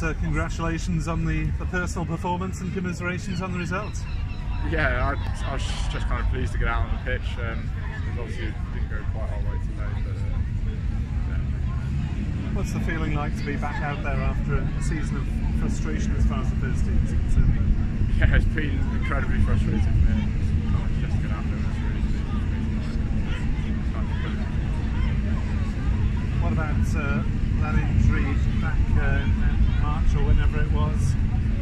congratulations on the personal performance and commiserations on the results. Yeah, I was just kind of pleased to get out on the pitch. Obviously it didn't go quite our way today, but yeah. What's the feeling like to be back out there after a season of frustration as far as the first team is concerned? Yeah, it's been incredibly frustrating for me. Just to get out there was really What about that injury back in March or whenever it was?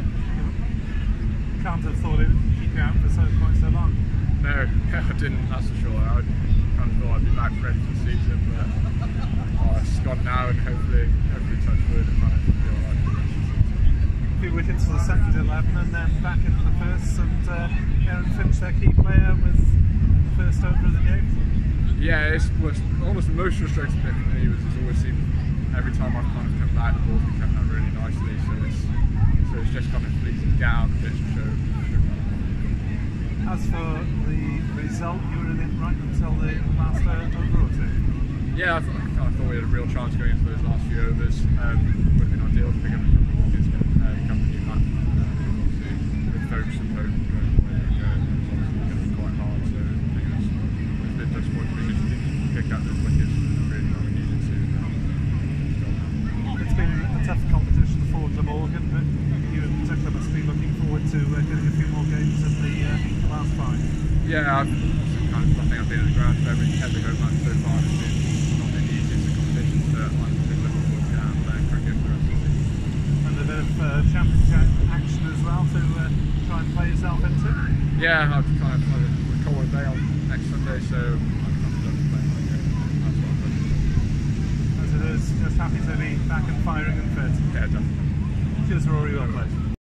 You can't have thought it would keep you out for quite so long. No, I didn't, that's for sure. I kind of thought I'd be back ready for the season, but it's gone now, and hopefully touch wood and kind of be alright for the rest of the season. A few wickets for the second 11 and then back into the first, and Aaron Finch, their key player, with the first over of the game. Yeah, it's almost the most frustrating bit for me was it's always seemed every time I've kind of come back, the ball's been kept out really nicely, so it's just kind of pleasing to get out on the pitch and show. As for the result, you were in it right until the last over or two. Yeah, I kind of thought we had a real chance going into those last few overs. Would have been ideal to pick up a couple of wickets, become a new man. Obviously, with focus and hope going forward, it was obviously going to be quite hard. So I think it was a bit disappointing because we didn't pick up those wickets really when we needed to. It's been a tough competition for Glamorgan, but you in particular must be looking forward to getting a few more games in the last five. Yeah, I think I've been at the ground for every home match so far. It's not been the easiest of competitions, but I'm really looking forward to getting out and playing cricket for the rest of the season. And a bit of championship action as well to try and play yourself into? Yeah, I've kind of we're calling day on next Sunday, so I'm kind of done playing that game. That's what I'm looking for. As it is, just happy to be back and firing and fit. Yeah, definitely. Cheers, Rory, well played.